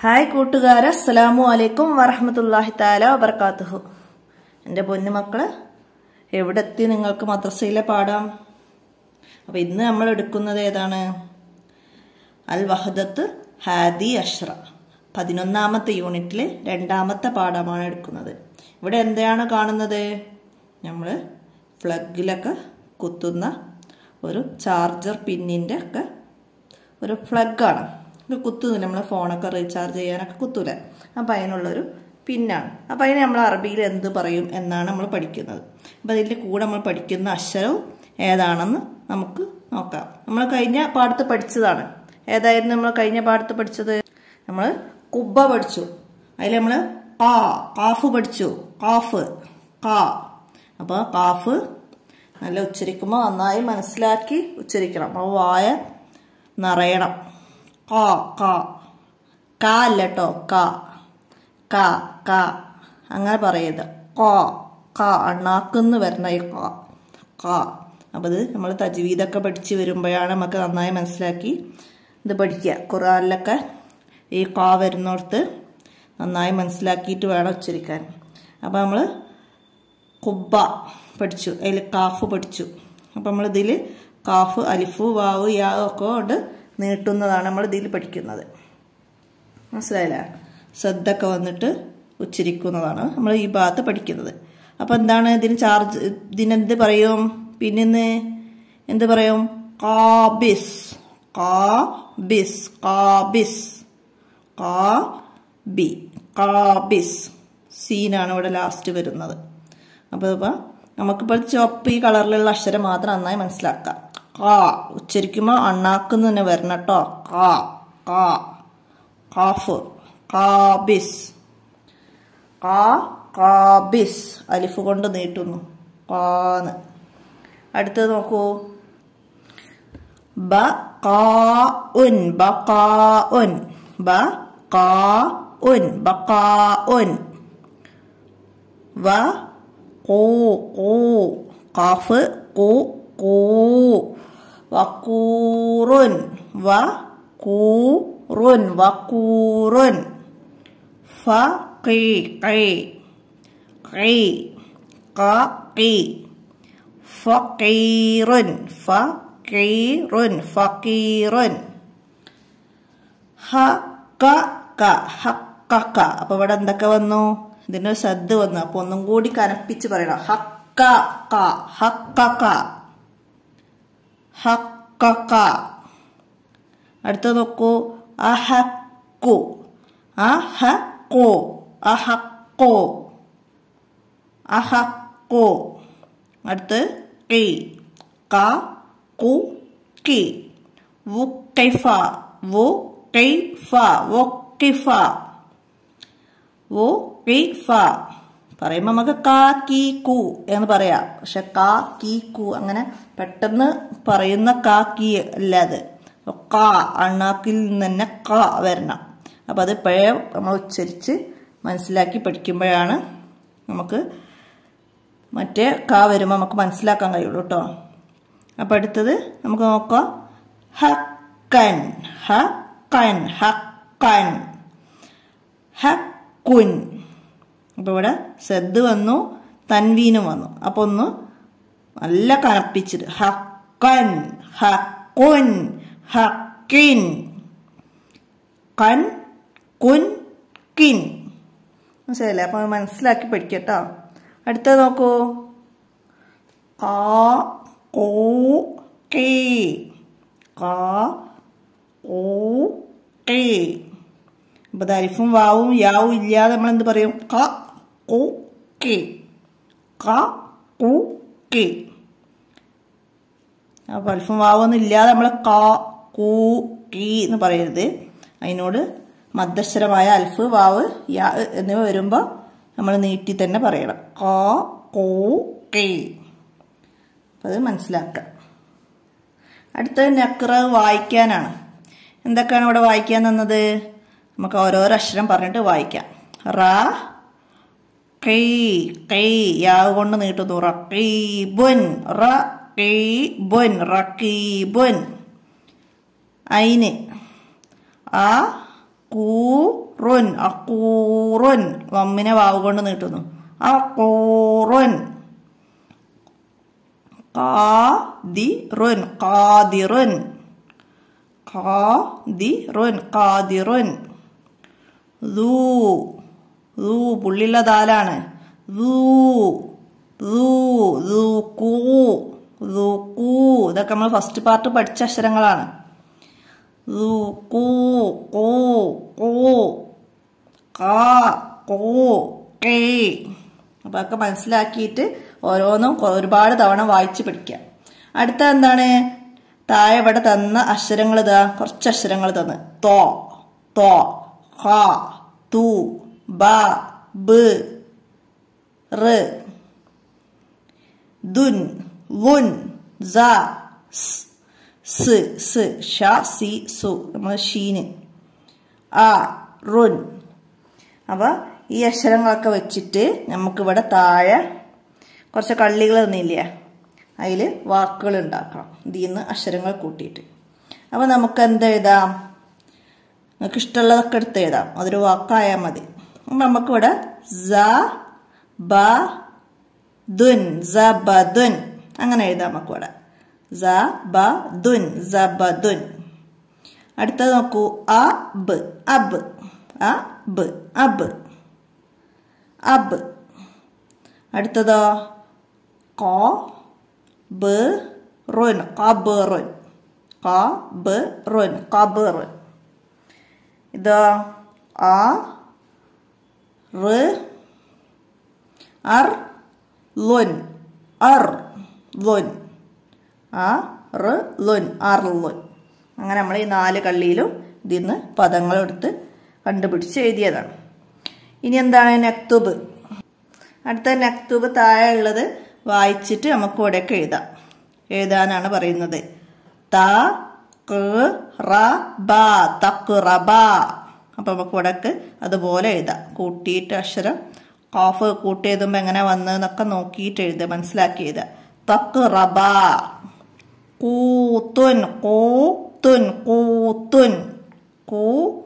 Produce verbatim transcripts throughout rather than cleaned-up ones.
Hi കൂട്ടുകാരെ, അസ്സലാമു അലൈക്കും വറഹ്മത്തുള്ളാഹി തആല വബറകാതുഹു. എൻ്റെ പൊന്നു മക്കളെ, എവിടെ എത്തി നിങ്ങൾക്ക് മദ്രസയിലെ പാഠം? അപ്പോൾ ഇന്ന് നമ്മൾ എടുക്കുന്നത് ഏതാണ്? അൽ വഹദത്ത് ഹാദി അഷ്റ, പതിനൊന്നാമത്തെ യൂണിറ്റിലെ രണ്ടാമത്തെ പാഠമാണ് എടുക്കുന്നത്. ഇവിടെ എന്താണ് കാണുന്നത്? നമ്മൾ പ്ലഗിലൊക്കെ കുത്തുന്ന ഒരു ചാർജർ പിന്നിൻ്റെ ഒക്കെ ഒരു പ്ലഗാണ്. ഇത് കുത്തുന്നില്ല, നമ്മൾ ഫോണൊക്കെ റീചാർജ് ചെയ്യാനൊക്കെ കുത്തൂല. അപ്പം അതിനുള്ളൊരു പിന്നാണ്. അപ്പം അതിന് നമ്മൾ അറബിയിൽ എന്ത് പറയും എന്നാണ് നമ്മൾ പഠിക്കുന്നത്. അപ്പം അതിൻ്റെ കൂടെ നമ്മൾ പഠിക്കുന്ന അക്ഷരവും ഏതാണെന്ന് നമുക്ക് നോക്കാം. നമ്മൾ കഴിഞ്ഞ പാഠത്ത് പഠിച്ചതാണ്. ഏതായിരുന്നു നമ്മൾ കഴിഞ്ഞ പാഠത്ത് പഠിച്ചത്? നമ്മൾ കുബ്ബ പഠിച്ചു. അതിൽ നമ്മൾ കാ കാഫ് പഠിച്ചു. കാഫ് കാ. അപ്പോൾ കാഫ് നല്ല ഉച്ചരിക്കുമ്പോൾ നന്നായി മനസ്സിലാക്കി ഉച്ചരിക്കണം. അപ്പോൾ വായ നിറയണം. കാ കാ കാ അല്ല കേട്ടോ, കാ കാ കാ അങ്ങനെ പറയരുത്. കാ കാ അണ്ണാക്കുന്ന് വരണ ഈ കാ കാ. അപ്പം ഇത് നമ്മൾ തജ്വീദൊക്കെ പഠിച്ച് വരുമ്പോഴാണ് നമുക്ക് നന്നായി മനസ്സിലാക്കി ഇത് പഠിക്കുക. ഖുർആനിലൊക്കെ ഈ കാ വരുന്നിടത്ത് നന്നായി മനസ്സിലാക്കിയിട്ട് വേണം ഉച്ചരിക്കാൻ. അപ്പം നമ്മൾ കുബ്ബ പഠിച്ചു, അതിൽ കാഫ് പഠിച്ചു. അപ്പം നമ്മളിതിൽ കാഫ് അലിഫു വാവ് യാ ഒക്കെ കൊണ്ട് നീട്ടുന്നതാണ് നമ്മൾ ഇതിൽ പഠിക്കുന്നത്. മനസ്സിലായില്ല? ശ്രദ്ധയൊക്കെ വന്നിട്ട് ഉച്ചരിക്കുന്നതാണ് നമ്മൾ ഈ ഭാഗത്ത് പഠിക്കുന്നത്. അപ്പം എന്താണ് ഇതിന് ചാർജ്? ഇതിനെന്ത് പറയും? പിന്നെ എന്ത് പറയും? കാബിസ് കാബിസ് കാബിസ് കാബി കാബിസ്. സീനാണ് ഇവിടെ ലാസ്റ്റ് വരുന്നത്. അപ്പോൾ ഇപ്പം നമുക്കിപ്പോൾ ചുവപ്പ് ഈ കളറിലുള്ള അക്ഷരം മാത്രം നന്നായി മനസ്സിലാക്കാം. കാ ഉച്ചരിക്കുമ്പോൾ അണ്ണാക്കുന്ന് തന്നെ വരണം കേട്ടോ. കാ കാ കാഫ് കാബിസ് കാ കാബിസ്. അലിഫ് കൊണ്ട് നീട്ടുന്നു കാന്ന്. അടുത്തത് നോക്കൂ. ബ കാ ഉൻ ബ കാ ഉൻ ബ കാ ഉൻ ബ കാ ഉൻ. വ കൂ കൂ കാഫ് കൂ കൂ. വക്കൂറുൻ വക്കൂറുൻ വക്കൂറുൻ. ഫഖീ ഖീ ഖീ ഖീ ഫഖീറുൻ ഫഖീറുൻ ഫഖീറുൻ. ഹഖഖ ഹഖഖ. അപ്പോൾ ഇവിടെ എന്തൊക്കെ വന്നു? ഇതിൻ്റെ ശബ്ദ വന്നു. അപ്പോൾ ഒന്നും കൂടി കനപ്പിച്ച് പറയണം. ഹഖഖ ഹഖഖ ഹഖഖ. അടുത്ത നോക്കൂ. അഹക്കു അഹക്കു അഹക്കു അഹക്കു. അടുത്ത് കി ക കു കി. വുഖിഫ വുഖിഫ വുഖിഫ വുഖിഫ. പറയുമ്പോൾ നമുക്ക് കാ കീ കു എന്ന് പറയാം. പക്ഷെ കാ കീ കു അങ്ങനെ പെട്ടെന്ന് പറയുന്ന കാ കീ അല്ലാതെ കാ അണ്ണാക്കിൽ നിന്ന് തന്നെ കാ വരണം. അപ്പം അത് ഇപ്പോഴേ നമ്മൾ ഉച്ചരിച്ച് മനസ്സിലാക്കി പഠിക്കുമ്പോഴാണ് നമുക്ക് മറ്റേ കാ വരുമ്പോൾ നമുക്ക് മനസ്സിലാക്കാൻ കഴിയുള്ളൂ കേട്ടോ. അപ്പം അടുത്തത് നമുക്ക് നോക്കാം. ഹക്കൻ ഹക്കൻ ഹക്കൻ ഹക്കുൻ. അപ്പോൾ ഇവിടെ സദ് വന്നു, തൻവീനും വന്നു. അപ്പോൾ ഒന്ന് നല്ല കനപ്പിച്ചിട്ട് ഹക്കൻ ഹക്കുൻ ഹക്കിൻ കൻ കുൻ കിൻ. മനസ്സിലായില്ലേ? അപ്പോൾ മനസ്സിലാക്കി പഠിക്കട്ടോ. അടുത്തത് നോക്കൂ. കാ കൂ കീ കാ കൂ കീ. അപ്പോൾ അരിഫും വാവും യാവും ഇല്ലാതെ നമ്മൾ എന്ത് പറയും? ക കു കി ക കു കി. അപ്പോൾ അരിഫും വാവൊന്നും ഇല്ലാതെ നമ്മൾ ക കു കി എന്ന് പറയരുത്. അതിനോട് മദ്ദക്ഷരമായ അൽഫ് വാവ് യാ എന്നിവ വരുമ്പോൾ നമ്മൾ നീട്ടി തന്നെ പറയണം. ക കു കി. അപ്പോൾ അത് മനസ്സിലാക്കുക. അടുത്തത് നക്ര വായിക്കാനാണ്. എന്തൊക്കെയാണ് ഇവിടെ വായിക്കാൻ തന്നത്? നമുക്ക് ഓരോരോ അക്ഷരം പറഞ്ഞിട്ട് വായിക്കാം. റ കീ കീ യാവ് കൊണ്ട് നീട്ടുന്നു. റഖീബുൻ റഖീബുൻ റഖീബുൻ. ഐന് ആ കൂ റുൻ അക്കൂറുൻ വമ്മിനെ വാവ് കൊണ്ട് നീട്ടുന്നു അക്കൂറുൻ ഖാദിറുൻ ഖാദിറുൻ ഖാദിറുൻ ഖാദിറുൻ ദൂ ദൂ പുള്ളിയുള്ള ദാലാണ് ദൂ ദൂ ദൂഖൂ ദൂഖൂ ഇതൊക്കെ നമ്മൾ ഫസ്റ്റ് പാർട്ട് പഠിച്ച അക്ഷരങ്ങളാണ് ദൂഖൂ ഖൂ ഖൂ ഖാ ഖൂ ഖീ അപ്പൊ അതൊക്കെ മനസ്സിലാക്കിയിട്ട് ഓരോന്നും ഒരുപാട് തവണ വായിച്ച് പഠിക്കാം. അടുത്ത എന്താണ് താഴെ ഇവിടെ തന്ന അക്ഷരങ്ങൾ ഇതാ കുറച്ച് അക്ഷരങ്ങൾ തന്ന് തോ തോ ഹ തു ബ ബ് റ് ദുൻ വുൻ സ സ് സ് ഷ സി സു നമ്മൾ ഷീന് ആ റുൻ. അപ്പൊ ഈ അക്ഷരങ്ങളൊക്കെ വെച്ചിട്ട് നമുക്കിവിടെ താഴെ കുറച്ച് കള്ളികൾ തന്നില്ലേ അതിൽ വാക്കുകൾ ഉണ്ടാക്കണം ഇതിൽ നിന്ന് അക്ഷരങ്ങൾ കൂട്ടിയിട്ട്. അപ്പം നമുക്ക് എന്ത് എഴുതാം നിങ്ങൾക്ക് ഇഷ്ടമുള്ളതൊക്കെ എടുത്ത് എഴുതാം അതൊരു വാക്കായാൽ മതി. അപ്പം നമുക്കിവിടെ സ ബ ദുൻ സ ബ ദുൻ അങ്ങനെ എഴുതാം നമുക്കിവിടെ സ ബ ദുൻ സ ബ ദുൻ. അടുത്തത് നോക്കൂ അ ബ് അബ് അ ബ് അബ് അബ്. അടുത്തതോ ക ബ് റുൻ കബറുൻ കബറുൻ കബറുൻ. ഇതോ ആ റ് അർ ലുൻ അർ ലുൻ ആ റ് ലുൻ അർ ലുൻ. അങ്ങനെ നമ്മൾ ഈ നാല് കള്ളിയിലും ഇതിൽ നിന്ന് പദങ്ങൾ എടുത്ത് കണ്ടുപിടിച്ച് എഴുതിയതാണ്. ഇനി എന്താണ് നക്തുബ്. അടുത്ത നക്തുബ് താഴെ ഉള്ളത് വായിച്ചിട്ട് നമുക്ക് ഇവിടെയൊക്കെ എഴുതാം. എഴുതാനാണ് പറയുന്നത് ത ക റ ബ തഖ്റബ. അപ്പൊ നമുക്ക് ഇവിടെയൊക്കെ അതുപോലെ എഴുതാം കൂട്ടിയിട്ട് അക്ഷരം ഖാഫ് കൂട്ടി എഴുതുമ്പോൾ എങ്ങനെ വന്നതെന്നൊക്കെ നോക്കിയിട്ട് എഴുതുക മനസ്സിലാക്കി എഴുതുക. തഖ്റബ കൂത്തുൻ കൂത്തുൻ കൂത്തുൻ കൂ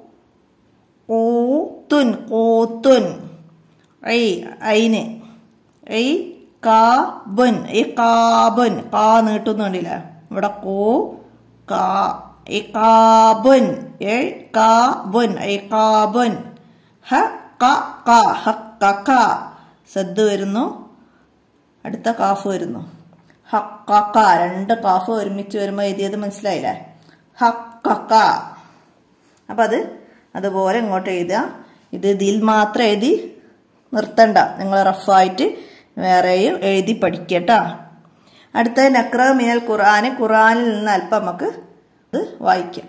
കൂത്തുൻ കൂത്തുൻ ഐ ഐന് ഐ കാബുൻ ഈ കാബുൻ കാ നീട്ടുന്നുണ്ടില്ല ഇവിടെ കൂ കാ ഈ കാബുൻ ഏ കാബുൻ ഐ കാബുൻ ഹ ക ക ഹ ക ക സദ് വരുന്നു അടുത്ത കാഫ് വരുന്നു ഹ ക ക രണ്ട് കാഫ് ഒരുമിച്ച് വരുമ്പോൾ എഴുതിയത് മനസ്സിലായില്ലേ ഹ ക ക. അപ്പം അത് അതുപോലെ ഇങ്ങോട്ട് എഴുതുക. ഇത് ഇതിൽ മാത്രം എഴുതി നിർത്തണ്ട നിങ്ങൾ റഫായിട്ട് വേറെയും എഴുതി പഠിക്കട്ടോ. അടുത്ത നക്ര മിനൽ ഖുർആന് ഖുർആനിൽ നിന്ന് അല്പം നമുക്ക് ഇത് വായിക്കാം.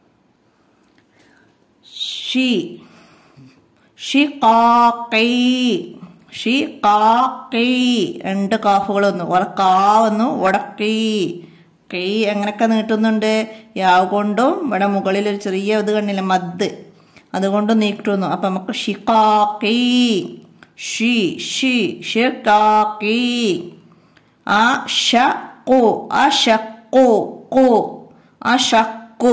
ഷി ഷിഖാഖി ഷിഖാഖി രണ്ട് കാഫുകൾ വന്നു ഇവിടെ കാ വന്നു ഇവിടെ കീ കീ എങ്ങനെയൊക്കെ നീട്ടുന്നുണ്ട് യാവ് കൊണ്ടും ഇവിടെ മുകളിൽ ഒരു ചെറിയ ഇത് കണ്ടില്ല മദ് അതുകൊണ്ട് നീട്ടുന്നു. അപ്പൊ നമുക്ക് ഷിഖാഖി ഷി ഷി ഷിഖാഖി അശഖു അശഖു ഖു അശഖു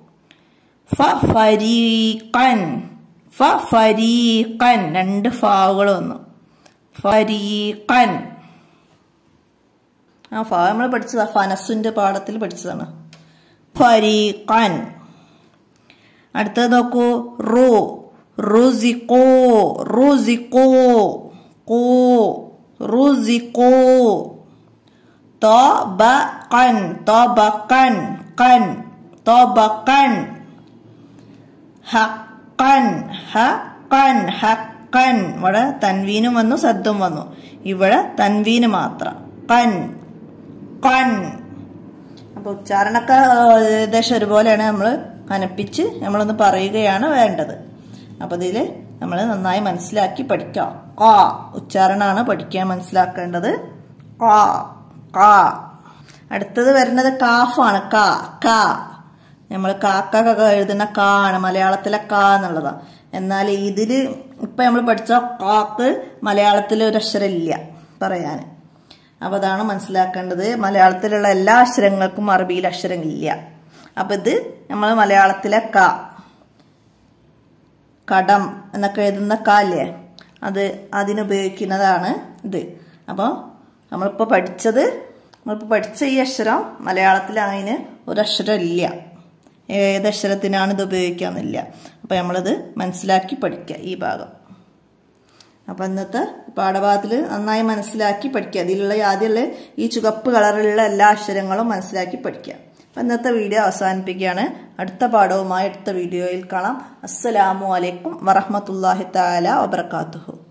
ഫരീഖൻ ഫരീഖൻ രണ്ട് ഫാവുകൾ വന്നു ഫരീഖൻ. ആ ഫാ നമ്മൾ പഠിച്ചതാ ഫനസിന്റെ പാഠത്തിൽ പഠിച്ചതാണ് ഫരീഖൻ. അടുത്തത് നോക്കൂ റു റുസിഖു റുസിഖു ഖു റുസിഖു തബഖൻ തബഖൻ ഖൻ തബഖൻ ഹഖൻ ഹഖൻ ഹഖൻ. ഇവിടെ തൻവീനും വന്നു സദ്ദും വന്നു ഇവിടെ തൻവീന് മാത്രം ഖൻ ഖൻ. അപ്പൊ ഉച്ചാരണമൊക്കെ ഏകദേശം ഒരുപോലെയാണ് നമ്മൾ കനപ്പിച്ച് നമ്മളൊന്ന് പറയുകയാണ് വേണ്ടത്. അപ്പൊ ഇതില് നമ്മൾ നന്നായി മനസ്സിലാക്കി പഠിക്കാം. ക ഉച്ചാരണമാണ് പഠിക്കാൻ മനസ്സിലാക്കേണ്ടത് ക ക. അടുത്തത് വരുന്നത് കാഫാണ് ക ക. നമ്മൾ കാക്കൊക്കെ എഴുതുന്ന ക ആണ് മലയാളത്തിലെ ക എന്നുള്ളതാ. എന്നാൽ ഇതില് ഇപ്പൊ നമ്മൾ പഠിച്ച കാക്ക് മലയാളത്തിൽ ഒരു അക്ഷരം ഇല്ല പറയാൻ. അപ്പൊ അതാണ് മനസ്സിലാക്കേണ്ടത്. മലയാളത്തിലുള്ള എല്ലാ അക്ഷരങ്ങൾക്കും അറബിയിൽ അക്ഷരം ഇല്ല. അപ്പൊ ഇത് നമ്മൾ മലയാളത്തിലെ ക കടം എന്നൊക്കെ എഴുതുന്ന കാല്ലേ, അത് അതിനുപയോഗിക്കുന്നതാണ് ഇത്. അപ്പോൾ നമ്മളിപ്പോൾ പഠിച്ചത് നമ്മളിപ്പോൾ പഠിച്ച ഈ അക്ഷരം മലയാളത്തിൽ അതിന് ഒരക്ഷരം ഇല്ല. ഏതക്ഷരത്തിനാണ് ഇത് ഉപയോഗിക്കാമെന്നില്ല. അപ്പോൾ നമ്മളത് മനസ്സിലാക്കി പഠിക്കുക ഈ ഭാഗം. അപ്പം ഇന്നത്തെ പാഠഭാഗത്തിൽ നന്നായി മനസ്സിലാക്കി പഠിക്കുക. അതിലുള്ള ആദ്യമുള്ള ഈ ചുവപ്പ് കളറിലുള്ള എല്ലാ അക്ഷരങ്ങളും മനസ്സിലാക്കി പഠിക്കുക. അപ്പം ഇന്നത്തെ വീഡിയോ അവസാനിപ്പിക്കുകയാണ്. അടുത്ത പാഠവുമായി അടുത്ത വീഡിയോയിൽ കാണാം. അസ്സലാമു അലൈക്കും വറഹ്മത്തുള്ളാഹി തആല വബറകാതുഹു.